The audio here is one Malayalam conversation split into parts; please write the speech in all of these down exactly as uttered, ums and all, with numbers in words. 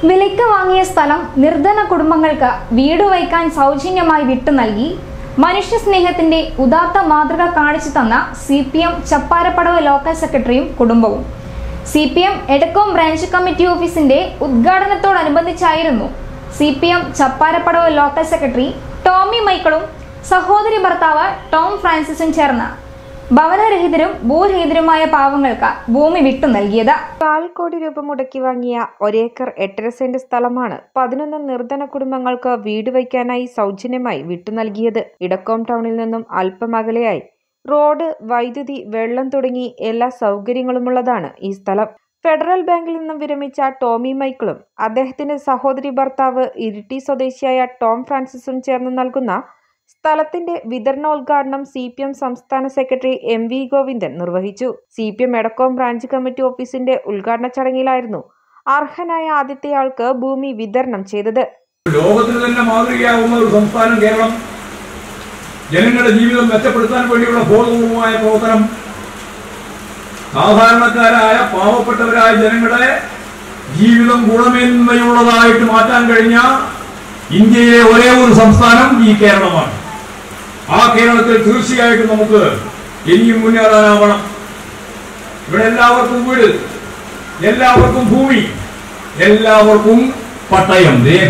വിലയ്ക്ക് വാങ്ങിയ സ്ഥലം നിർധന കുടുംബങ്ങൾക്ക് വീട് വയ്ക്കാൻ സൗജന്യമായി വിട്ടു നൽകി മനുഷ്യസ്നേഹത്തിന്റെ ഉദാത്ത മാതൃക കാണിച്ചു തന്ന C P M Chapparappadavu local സെക്രട്ടറിയും കുടുംബവും. C P M Edakkom branch committee ഓഫീസിന്റെ ഉദ്ഘാടനത്തോടനുബന്ധിച്ചായിരുന്നു C P M Chapparappadavu local secretary ടോമിമൈക്കിളും സഹോദരി ഭർത്താവ് ടോം ഫ്രാൻസിസും ചേർന്ന് ഭവനരഹിതരും ഭൂരഹിതരുമായ പാവങ്ങൾക്ക് ഭൂമി വിട്ടു നൽകിയത്. കാൽ കോടി രൂപ മുടക്കി വാങ്ങിയ ഒരേക്കർ എട്ടര സെന്റ് സ്ഥലമാണ് പതിനൊന്ന് നിർധന കുടുംബങ്ങൾക്ക് വീട് വയ്ക്കാനായി സൗജന്യമായി വിട്ടു നൽകിയത്. ഇടക്കോം ടൗണിൽ നിന്നും അല്പം അകലെയായി റോഡ്, വൈദ്യുതി, വെള്ളം തുടങ്ങി എല്ലാ സൗകര്യങ്ങളുമുള്ളതാണ് ഈ സ്ഥലം. ഫെഡറൽ ബാങ്കിൽ നിന്നും വിരമിച്ച ടോമി മൈക്കിളും അദ്ദേഹത്തിന്റെ സഹോദരി ഭർത്താവ് ഇരിട്ടി സ്വദേശിയായ ടോം ഫ്രാൻസിസും ചേർന്ന് നൽകുന്ന സ്ഥലത്തിന്റെ വിതരണോദ്ഘാടനം സി പി എം സംസ്ഥാന സെക്രട്ടറി എം വി ഗോവിന്ദൻ നിർവഹിച്ചു. C P M Edakkom branch committee ഓഫീസിന്റെ ഉദ്ഘാടന ചടങ്ങിലായിരുന്നു അർഹനായ ആദ്യത്തെയാൾക്ക് ഭൂമി വിതരണം ചെയ്തത്. ലോകത്തിന് തന്നെ മാതൃകയാവുന്ന ഒരു സംസ്ഥാനം കേരളം. ജനങ്ങളുടെ ജീവിതം മെച്ചപ്പെടുത്താൻ വേണ്ടിയുള്ള ബോധപൂർവമായ പ്രവർത്തനം, സാധാരണക്കാരായ പാവപ്പെട്ടവരായ ജനങ്ങളുടെ ജീവിതം ഗുണമേന്മയുള്ളതായിട്ട് മാറ്റാൻ കഴിഞ്ഞ ഇന്ത്യയിലെ ഒരേ ഒരു സംസ്ഥാനം ഈ കേരളമാണ്. ആ കേരളത്തിൽ തീർച്ചയായിട്ടും നമുക്ക് ഇനിയും മുന്നേറാനാവണം. ഇവിടെ എല്ലാവർക്കും വീട്, എല്ലാവർക്കും ഭൂമി, എല്ലാവർക്കും പട്ടയം, രേഖ.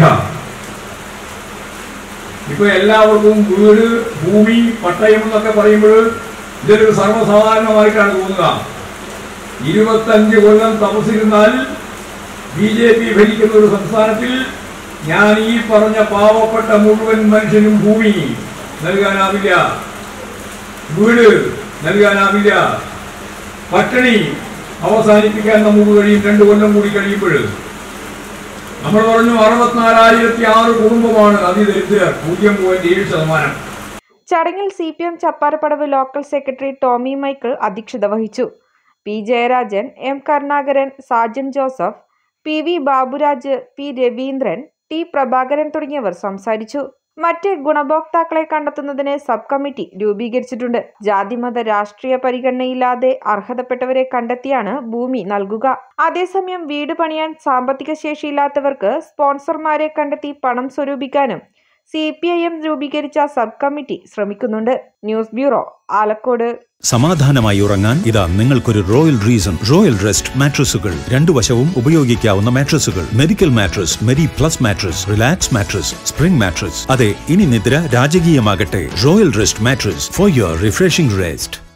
ഇപ്പൊ എല്ലാവർക്കും വീട്, ഭൂമി, പട്ടയം എന്നൊക്കെ പറയുമ്പോൾ ഇതൊരു സർവ്വസാധാരണമായിട്ടാണ് തോന്നുക. ഇരുപത്തഞ്ച് കൊല്ലം തപസ്സിരുന്നാൽ ബി ജെ പി ഭരിക്കുന്ന ഒരു സംസ്ഥാനത്തിൽ ഞാൻ ഈ പറഞ്ഞ പാവപ്പെട്ട മുഴുവൻ മനുഷ്യനും ഭൂമി നൽകാനാവില്ല, വീട് നൽകാനാവില്ല, പട്ടിണി അവസാനിപ്പിക്കാൻ നമുക്ക് കഴിയും. രണ്ടു കൊല്ലം കൂടി കഴിയുമ്പോൾ നമ്മൾ പറഞ്ഞു അറുപത്തിനാലായിരത്തി ആറ് കുടുംബമാണ് അതിദരിദ്രർ, പൂജ്യം പോയിന്റ് ഏഴ് ശതമാനം. ചടങ്ങിൽ C P M Chapparappadavu local secretary Tomy Michael അധ്യക്ഷത വഹിച്ചു. P Jayarajan, M Karunakaran, Sajan Joseph, P V Baburaj, P Raveendran, T Prabhakaran തുടങ്ങിയവർ സംസാരിച്ചു. മറ്റ് ഗുണഭോക്താക്കളെ കണ്ടെത്തുന്നതിന് സബ് കമ്മിറ്റി രൂപീകരിച്ചിട്ടുണ്ട്. ജാതിമത രാഷ്ട്രീയ പരിഗണനയില്ലാതെ അർഹതപ്പെട്ടവരെ കണ്ടെത്തിയാണ് ഭൂമി നൽകുക. അതേസമയം വീട് പണിയാൻ സാമ്പത്തിക ശേഷിയില്ലാത്തവർക്ക് സ്പോൺസർമാരെ കണ്ടെത്തി പണം സ്വരൂപിക്കാനും സി പി ഐ എം രൂപീകരിച്ച സബ് കമ്മിറ്റി ശ്രമിക്കുന്നുണ്ട്. News bureau, Alakode. സമാധാനമായി ഉറങ്ങാൻ ഇതാ നിങ്ങൾക്കൊരു റോയൽ റീസൺ. റോയൽ റെസ്റ്റ് മാട്രസുകൾ, രണ്ടു വശവും ഉപയോഗിക്കാവുന്ന മാട്രസുകൾ. Medical mattress, medi plus mattress, relax mattress, spring mattress. അതെ, ഇനി നിദ്ര രാജകീയമാകട്ടെ. Royal rest mattress for your refreshing rest.